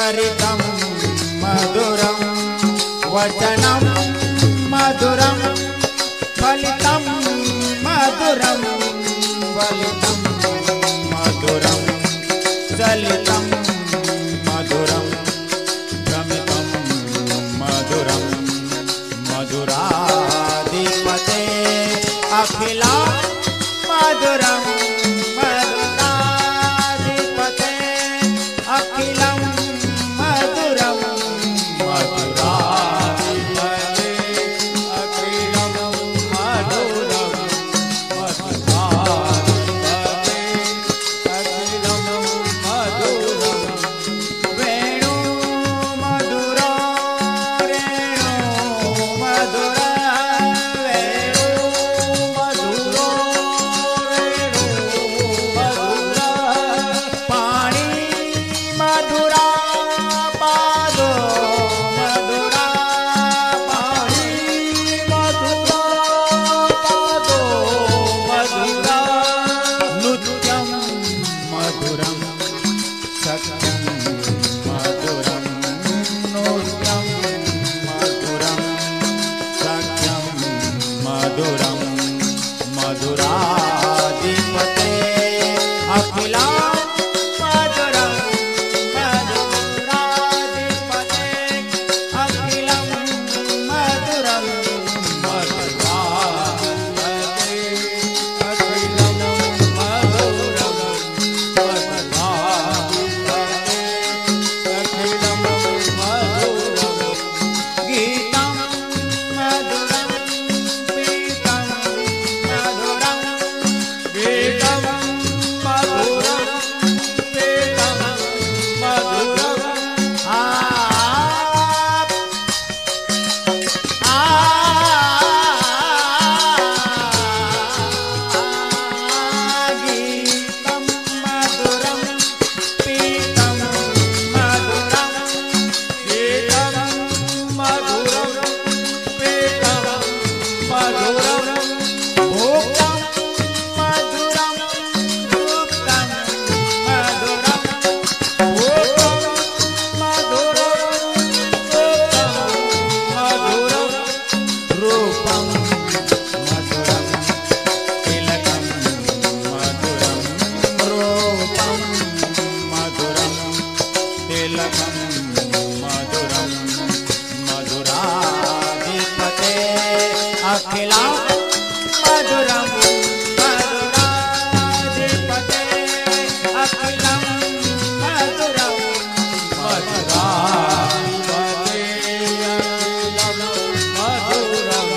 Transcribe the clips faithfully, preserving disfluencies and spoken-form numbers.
चरितं मधुरं वचनं मधुरं फलितं मधुरं फलितं मधुरं चलितं मधुरं भ्रमितं मधुरं मधुराधिपते अखिलं मधुरं मधुराधिपते अखिलं मधुरं मधुराधिपते अखिलं मधुरं मधुराधिपते अखिलं मधुरं वेणु मधुरा रेणु मधुरा वेणु मधुरो रेणु मधुरा पाणी मधुरा पादो मधुरा पाणी मधुरा पादो मधुरा नृत्यं मधुरं सत्यं मधुरं नृत्यं मधुरं सत्यं मधुरं मधुराधिपते अखिलं मधुरं मधुराधिपते अखिलं मधुरं मधुराधिपते अखिलं मधुरं मधुराधिपते अखिलं मधुरं गीतं मधुरं पीतं मधुरं गीतं मधुरं पीतं मधुरं आ आ गीतं मधुरं पीतं मधुरं गीतं मधुरं पीतं मधुरं भोक्तं मधुरं भुक्तं मधुरं भोक्तं मधुरं भुक्तं मधुरं रूपं मधुरं तिलकं मधुरं रूपं मधुरं तिलकं मधुरं मधुराधिपते अखिलं मधुरं मधुराधिपते अखिलं मधुरं मधुराधिपते अखिलं मधुरं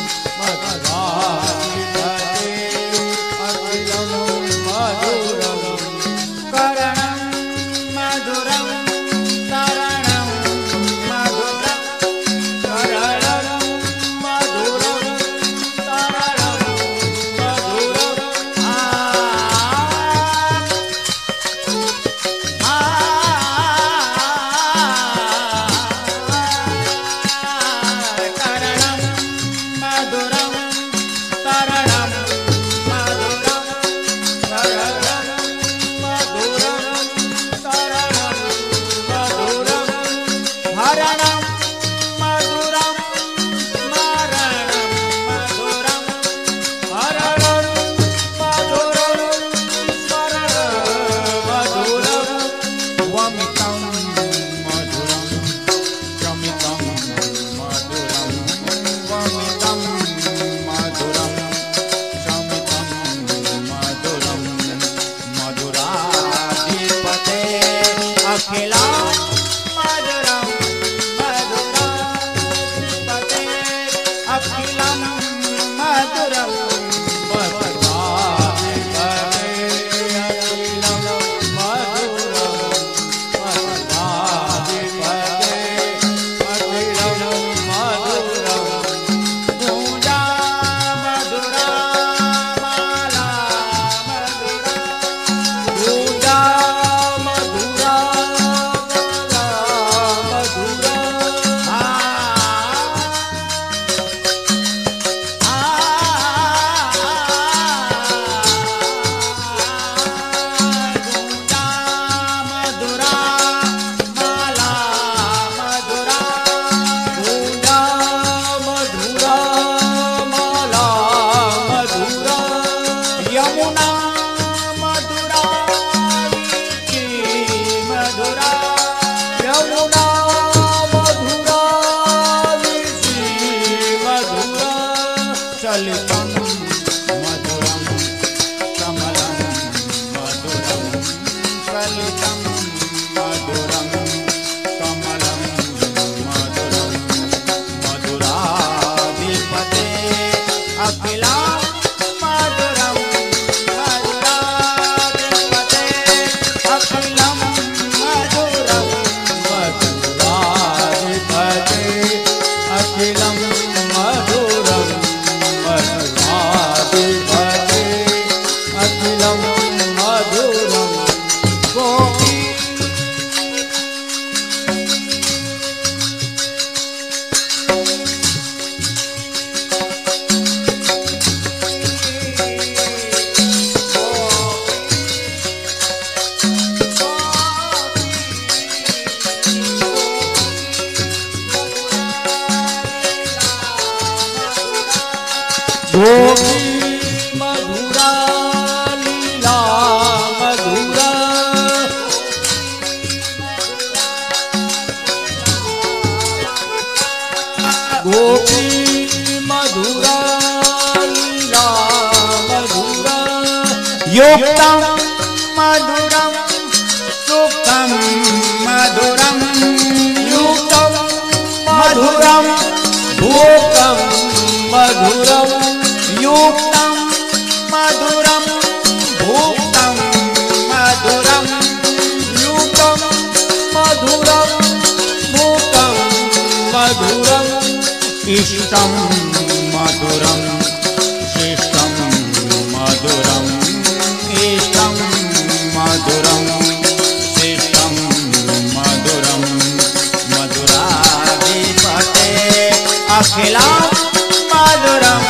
मधुराधिपते अखिलं मधुरं करणं मधुरं तरणं मधुरं करणं मधुरं तरणं मधुरं आ आ करणं मधुरं तरणं मधुरं करणं मधुरं तरणं मधुरं हरणं मधुरं स्मरणं मधुरं हरणं मधुरं स्मरणं मधुरं वमितं मधुरं शमितं मधुरं वमितं मधुरं शमितं मधुरं मधुराधिपते अखिलं मधुरं मधुराधिपते अखिलं मधुरं मधुराधिपते अखिलं मधुरं मधुराधिपते अखिलं मधुरं पूजा मधुरा माला मधुरा पूजा मधुरा माला मधुरा आ आ ललितं मधुरं कमलं मधुरं ललितं मधुरं कमलं मधुरं मधुराधिपते अखिलं मधुरं मधुराधिपते अखिलं मधुरं मधुराधिपते अखिलं मधुरं मधुराधिपते अखिलं मधुरं गोपी गोपी मधुरा लीला मधुरा गोपी मधुरा लीला मधुरा युक्तं मधुरं सुखं मधुरं युक्तं मधुरं भोक्तं मधुरं युक्तं मधुरं भोक्तं मधुरं युक्तं मधुरं भोक्तं मधुरं इष्टं मधुरं शिष्टं मधुरं इष्टं मधुरं शिष्टं मधुरं मधुराधिपते अखिलं मधुरं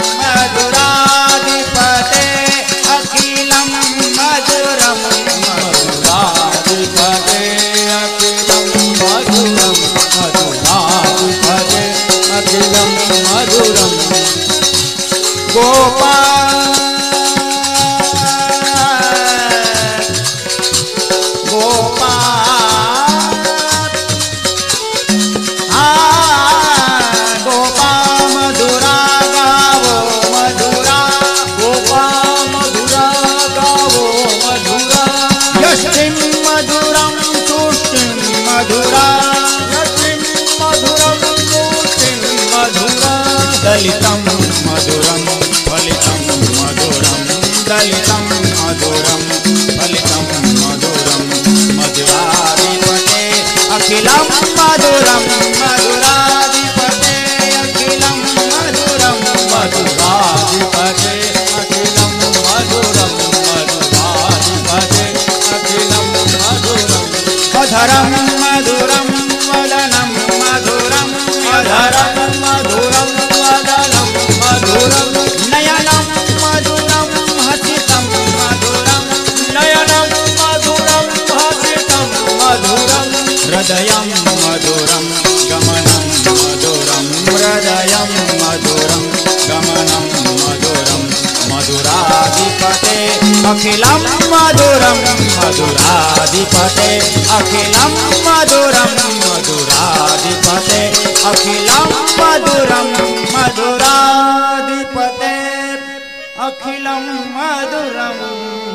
मधुराधिपते अखिलं मधुरं मधुराधिपते अखिलं मधुरं मधुराधिपते अखिलं मधुरं गोपाल गोपाल गोपा मधुरा गावो मधुरा गोपा मधुरा गावो मधुरा यष्टिं मधुरं तुष्टिं मधुरा यष्टिं मधुरं तुष्टिं मधुरा दलितं मधुरं फलितं मधुरं दलितं मधुरं फलितं मधुरं मधुराधिपते अखिलं मधुरं मधुराधिपते अखिलं मधुरं मधुराधिपते अखिलं मधुरं मधुराधिपते अखिलं मधुरं अधरं मधुरं वदनं मधुरं अधरं मधुरं वदनं मधुरं नयनं मधुरं हसितं मधुरं नयनं मधुरं हसितं मधुरं हृदयं मधुरं गमनं मधुरं हृदयं मधुरं गमनं मधुरं मधुराधिपते अखिलं मधुरं मधुराधिपते अखिलं मधुरं मधुराधिपते अखिलं मधुरं मधुराधिपते अखिलं मधुरं